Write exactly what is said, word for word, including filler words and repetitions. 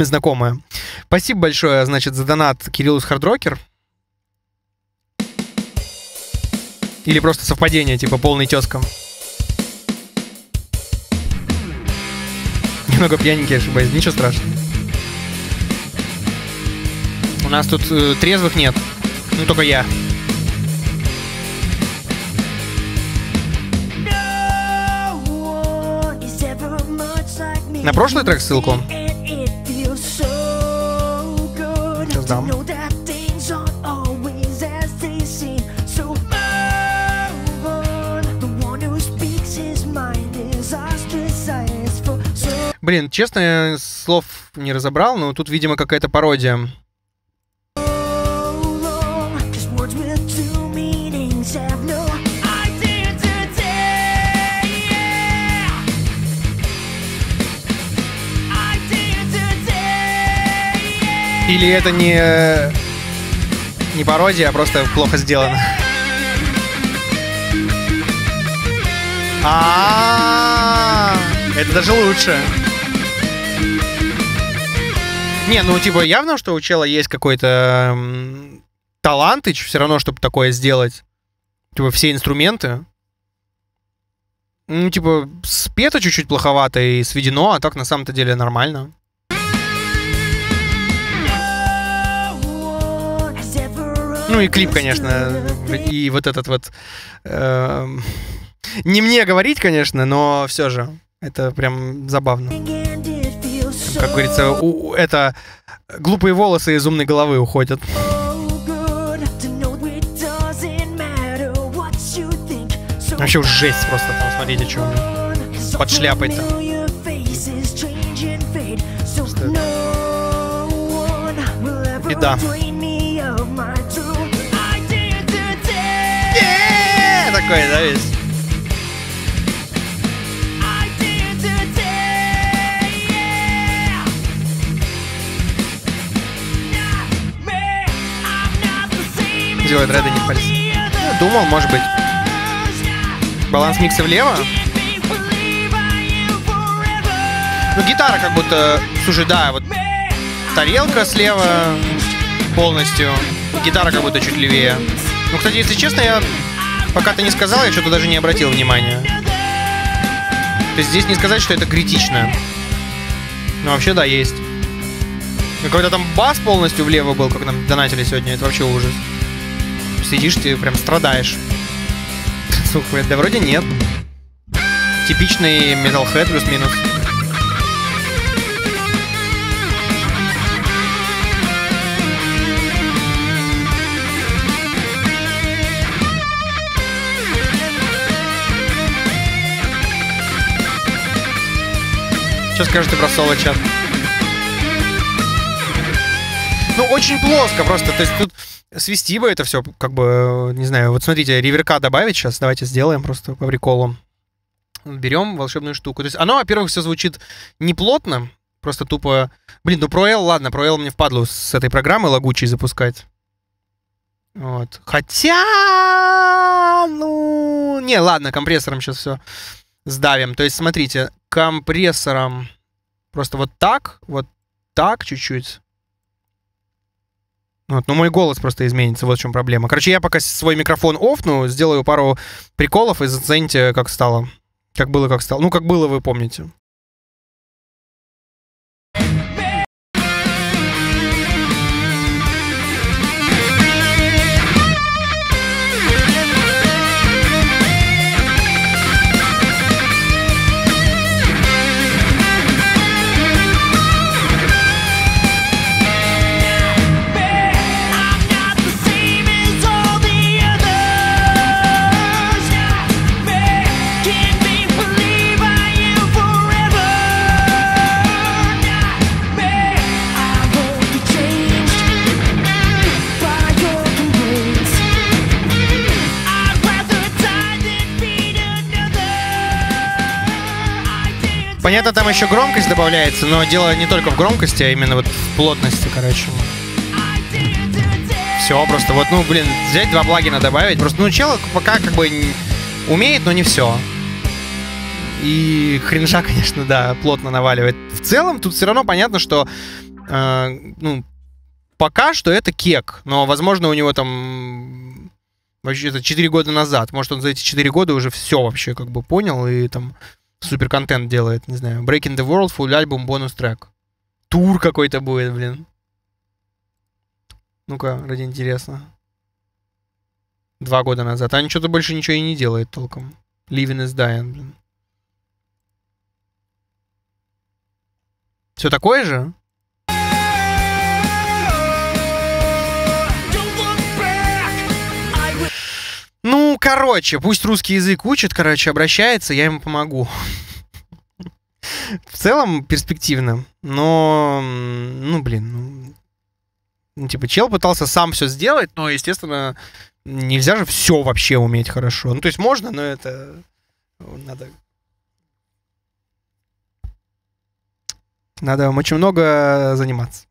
знакомая. Спасибо большое, значит, за донат Кириллус Хардрокер. Или просто совпадение, типа полный тезка. Немного пьяненький, ошибаюсь, ничего страшного. У нас тут э, трезвых нет. Ну, только я. На прошлый трек ссылку? Сейчас дам. Блин, честно, я слов не разобрал, но тут, видимо, какая-то пародия. Или это не, не пародия, а просто плохо сделано. А, это даже лучше. Не, ну типа явно, что у чела есть какой-то талантыч все равно, чтобы такое сделать. Типа все инструменты. Ну типа спето чуть-чуть плоховато и сведено, а так на самом-то деле нормально. Ну и клип, конечно, и вот этот вот... Э, не мне говорить, конечно, но все же, это прям забавно. Как говорится, у, это глупые волосы из умной головы уходят. Вообще уж жесть просто там, смотрите, что у меня под шляпой-то. Беда. Такой, да, весь? Делает дреды не пальцы. Я думал, может быть. Баланс микса влево. Ну, гитара как будто... Слушай, да, вот тарелка слева полностью. Гитара как будто чуть левее. Ну, кстати, если честно, я... Пока ты не сказал, я что-то даже не обратил внимания. То есть здесь не сказать, что это критично. Но вообще, да, есть. Ну, когда там бас полностью влево был, как нам донатили сегодня, это вообще ужас. Сидишь, ты прям страдаешь. Сука, да вроде нет. Типичный Metalhead плюс-минус. Что скажете про соло-чат? Ну, очень плоско просто. То есть тут свести бы это все, как бы, не знаю. Вот смотрите, реверка добавить сейчас. Давайте сделаем просто по приколу. Берем волшебную штуку. То есть оно, во-первых, все звучит неплотно. Просто тупо... Блин, ну Pro L, ладно, Pro L мне впадло с этой программы лагучей запускать. Вот. Хотя... Ну... Не, ладно, компрессором сейчас все сдавим. То есть, смотрите, компрессором просто вот так, вот так чуть-чуть. Вот, ну, мой голос просто изменится, вот в чем проблема. Короче, я пока свой микрофон оффну, сделаю пару приколов и зацените, как стало. Как было, как стало. Ну, как было, вы помните. Понятно, там еще громкость добавляется, но дело не только в громкости, а именно вот в плотности, короче. Все, просто вот, ну, блин, взять два плагина добавить. Просто, ну, чел пока как бы умеет, но не все. И хренша, конечно, да, плотно наваливает. В целом, тут все равно понятно, что э, ну, пока что это кек, но, возможно, у него там вообще это четыре года назад. Может, он за эти четыре года уже все вообще как бы понял и там супер контент делает, не знаю. Breaking the World, full альбом, бонус трек. Тур какой-то будет, блин. Ну-ка, ради интересно. Два года назад. А что-то больше ничего и не делает толком. Living is dying, блин. Все такое же? Ну, короче, пусть русский язык учит, короче, обращается, я ему помогу. В целом перспективно, но, ну, блин, ну, ну, типа, чел пытался сам все сделать, но, естественно, нельзя же все вообще уметь хорошо. Ну, то есть можно, но это надо... Надо очень много заниматься.